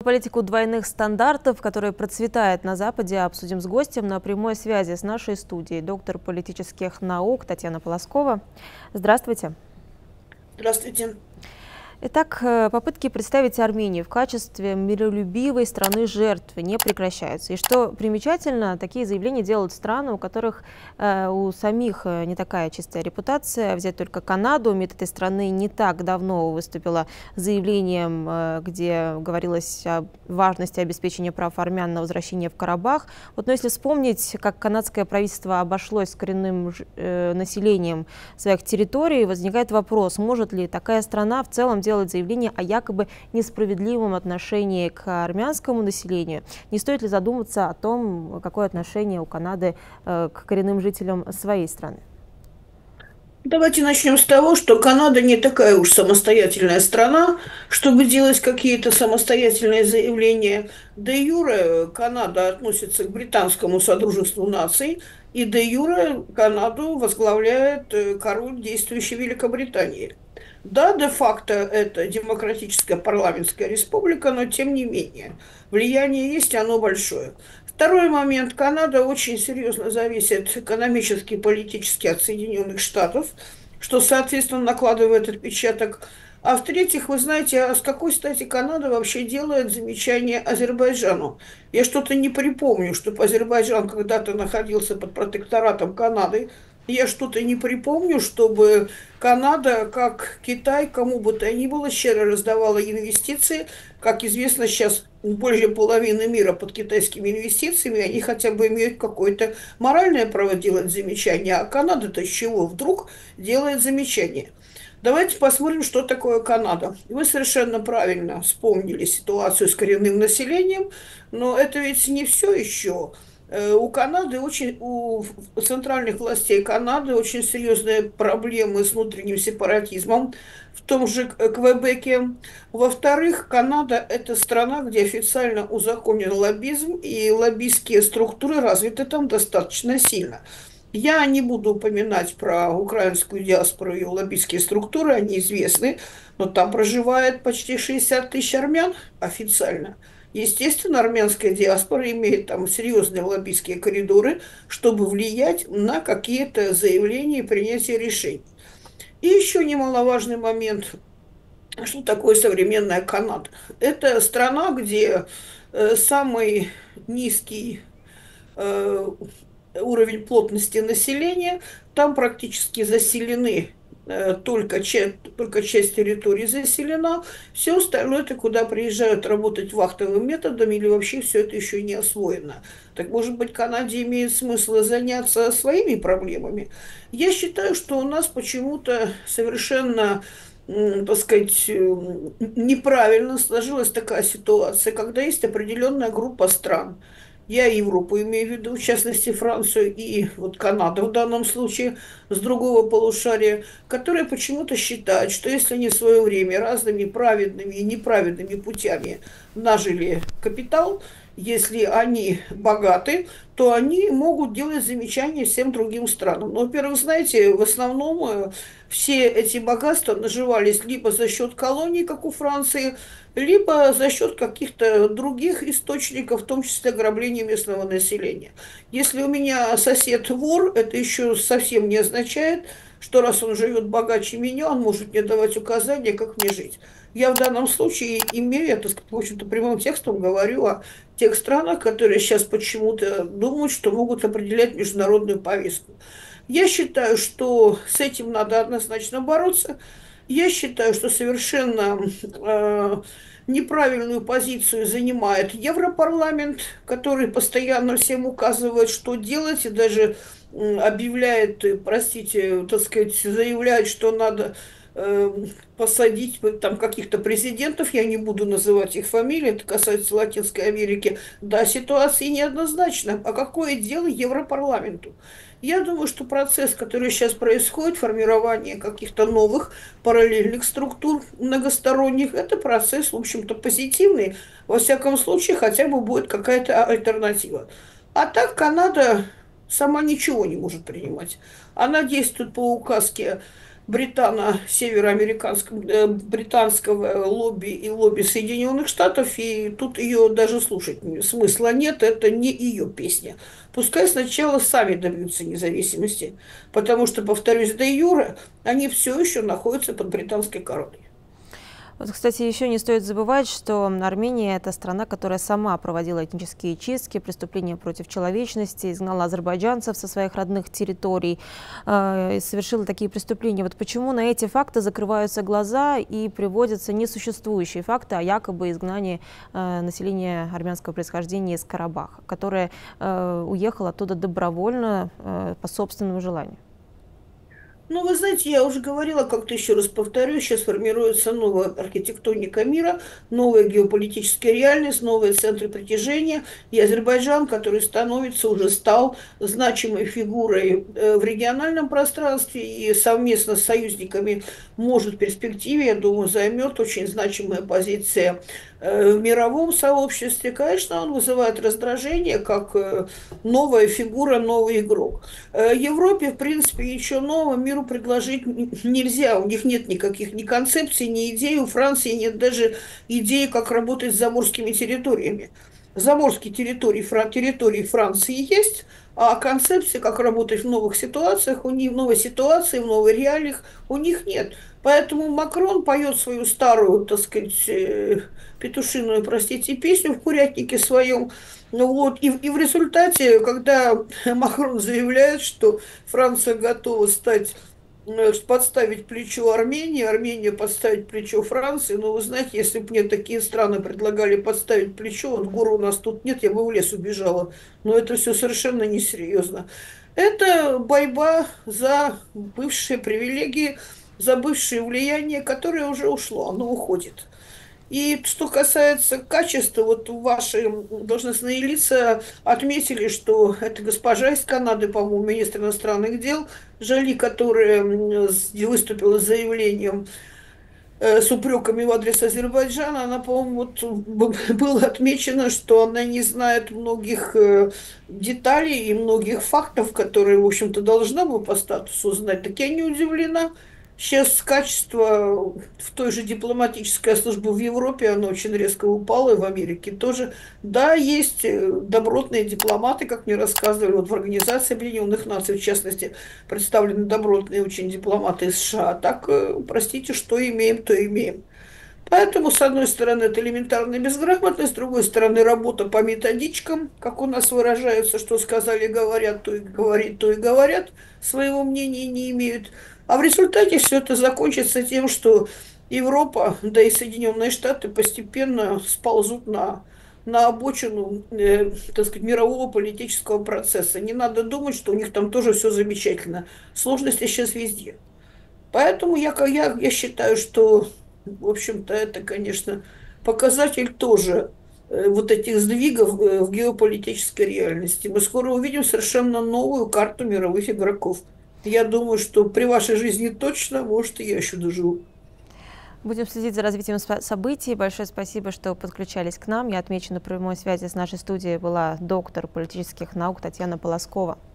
Политику двойных стандартов, которая процветает на Западе, обсудим с гостем на прямой связи с нашей студией. Доктор политических наук Татьяна Полоскова. Здравствуйте. Здравствуйте. Итак, попытки представить Армению в качестве миролюбивой страны жертвы не прекращаются. И что примечательно, такие заявления делают страны, у которых у самих не такая чистая репутация. Взять только Канаду. МИД этой страны не так давно выступила с заявлением, где говорилось о важности обеспечения прав армян на возвращение в Карабах. Но если вспомнить, как канадское правительство обошлось с коренным населением своих территорий, возникает вопрос, может ли такая страна в целом делать заявление о якобы несправедливом отношении к армянскому населению. Не стоит ли задуматься о том, какое отношение у Канады к коренным жителям своей страны? Давайте начнем с того, что Канада не такая уж самостоятельная страна, чтобы делать какие-то самостоятельные заявления. Де юре Канада относится к британскому содружеству наций, и де юре Канаду возглавляет король действующей Великобритании. Да, де-факто это демократическая парламентская республика, но тем не менее влияние есть, оно большое. Второй момент. Канада очень серьезно зависит экономически и политически от Соединенных Штатов, что, соответственно, накладывает отпечаток. А в-третьих, вы знаете, а с какой стати Канада вообще делает замечание Азербайджану? Я что-то не припомню, чтобы Азербайджан когда-то находился под протекторатом Канады. Я что-то не припомню, чтобы Канада, как Китай, кому бы то ни было, щедро раздавала инвестиции. Как известно, сейчас более половины мира под китайскими инвестициями, они хотя бы имеют какое-то моральное право делать замечания. А Канада-то с чего вдруг делает замечания? Давайте посмотрим, что такое Канада. Вы совершенно правильно вспомнили ситуацию с коренным населением, но это ведь не все еще. У Канады у центральных властей Канады очень серьезные проблемы с внутренним сепаратизмом в том же Квебеке. Во-вторых, Канада – это страна, где официально узаконен лоббизм, и лоббистские структуры развиты там достаточно сильно. Я не буду упоминать про украинскую диаспору и ее лоббистские структуры, они известны, но там проживает почти 60 тысяч армян официально. Естественно, армянская диаспора имеет там серьезные лоббистские коридоры, чтобы влиять на какие-то заявления и принятие решений. И еще немаловажный момент, что такое современная Канада. Это страна, где самый низкий уровень плотности населения, там практически заселены только часть территории заселена, все остальное это куда приезжают работать вахтовым методом или вообще все это еще не освоено. Так может быть, Канаде имеет смысл заняться своими проблемами? Я считаю, что у нас почему-то совершенно так сказать, неправильно сложилась такая ситуация, когда есть определенная группа стран, я Европу имею в виду, в частности Францию и вот Канаду в данном случае, с другого полушария, которые почему-то считают, что если они в свое время разными праведными и неправедными путями нажили капитал, если они богаты, то они могут делать замечания всем другим странам. Но, во-первых, знаете, в основном все эти богатства наживались либо за счет колоний, как у Франции, либо за счет каких-то других источников, в том числе ограбления местного населения. Если у меня сосед вор, это еще совсем не означает, что раз он живет богаче меня, он может мне давать указания, как мне жить. Я в данном случае имею, я, так сказать, в общем-то, прямым текстом говорю о тех странах, которые сейчас почему-то думают, что могут определять международную повестку. Я считаю, что с этим надо однозначно бороться. Я считаю, что совершенно неправильную позицию занимает Европарламент, который постоянно всем указывает, что делать, и даже объявляет, простите, так сказать, заявляет, что надо посадить там каких-то президентов, я не буду называть их фамилии, это касается Латинской Америки. Да, ситуация неоднозначна. А какое дело Европарламенту? Я думаю, что процесс, который сейчас происходит, формирование каких-то новых параллельных структур многосторонних, это процесс, в общем-то, позитивный. Во всяком случае, хотя бы будет какая-то альтернатива. А так Канада сама ничего не может принимать. Она действует по указке британского лобби и лобби Соединенных Штатов, и тут ее даже слушать смысла нет, это не ее песня. Пускай сначала сами добьются независимости, потому что, повторюсь, де юре они все еще находятся под британской короной. Вот, кстати, еще не стоит забывать, что Армения – это страна, которая сама проводила этнические чистки, преступления против человечности, изгнала азербайджанцев со своих родных территорий, и совершила такие преступления. Вот почему на эти факты закрываются глаза и приводятся несуществующие факты о якобы изгнании населения армянского происхождения из Карабаха, которое уехало оттуда добровольно по собственному желанию? Ну, вы знаете, я уже говорила, как-то еще раз повторю, сейчас формируется новая архитектоника мира, новая геополитическая реальность, новые центры притяжения. И Азербайджан, который становится, уже стал значимой фигурой в региональном пространстве и совместно с союзниками может в перспективе, я думаю, займет очень значимые позиции в мировом сообществе. Конечно, он вызывает раздражение, как новая фигура, новый игрок. Европе, в принципе, еще новому миру предложить нельзя. У них нет никаких ни концепций, ни идей. У Франции нет даже идеи, как работать с заморскими территориями. Заморские территории Франции есть, а концепции, как работать в новых ситуациях, у них в новой ситуации, в новых реалиях у них нет. Поэтому Макрон поет свою старую, так сказать, петушиную, простите, песню в курятнике своем. Ну вот, и в результате, когда Макрон заявляет, что Франция готова подставить плечо Армении, Армения подставить плечо Франции. Но вы знаете, если бы мне такие страны предлагали подставить плечо, вот гор у нас тут нет, я бы в лес убежала. Но это все совершенно несерьезно. Это борьба за бывшие привилегии, за бывшее влияние, которое уже ушло, оно уходит. И что касается качества, вот ваши должностные лица отметили, что это госпожа из Канады, по-моему, министр иностранных дел, Жали, которая выступила с заявлением с упреками в адрес Азербайджана, она, по-моему, вот, было отмечено, что она не знает многих деталей и многих фактов, которые, в общем-то, должна была по статусу знать. Так я не удивлена. Сейчас качество в той же дипломатической службе в Европе, оно очень резко упало, и в Америке тоже. Да, есть добротные дипломаты, как мне рассказывали, вот в Организации Объединенных Наций, в частности, представлены добротные очень дипломаты из США. Так, простите, что имеем, то имеем. Поэтому, с одной стороны, это элементарная безграмотность, с другой стороны, работа по методичкам, как у нас выражаются, что сказали, говорят, то и говорит, то и говорят, своего мнения не имеют. А в результате все это закончится тем, что Европа, да и Соединенные Штаты постепенно сползут на обочину, так сказать, мирового политического процесса. Не надо думать, что у них там тоже все замечательно. Сложности сейчас везде. Поэтому я считаю, что, в общем-то, это, конечно, показатель тоже вот этих сдвигов в геополитической реальности. Мы скоро увидим совершенно новую карту мировых игроков. Я думаю, что при вашей жизни точно, может, и я еще доживу. Будем следить за развитием событий. Большое спасибо, что подключались к нам. Я отмечу, на прямой связи с нашей студией была доктор политических наук Татьяна Полоскова.